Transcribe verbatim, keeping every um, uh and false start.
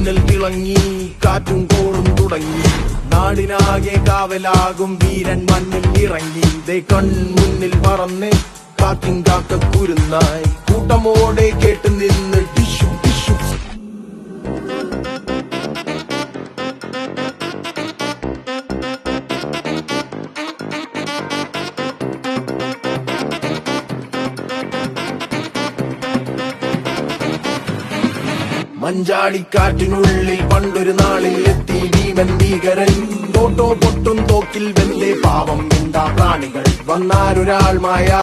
മിന്നൽ തിളങ്ങി, കാറ്റും കോളും തുടങ്ങി. നാടിനാകെ കാവലാകും വീരൻ മണ്ണിൽ ഇറങ്ങി. ദേ കൺമുന്നിൽ പറന്ന് കാക്കിൻ കാക്ക കുരുന്നായി, കൂട്ടമോടെ കേട്ട് നിന്ന് ടിഷു ടിഷു. മഞ്ചാടിക്കാറ്റിനുള്ളിൽ പണ്ടൊരു നാളിൽ എത്തി ഭീമൻ ഭീകരൻ. തോട്ടോ പൊട്ടും തോക്കിൽ വെന്തേ പാവം എന്താ പ്രാണികൾ. വന്നാരൊരാൾ മായ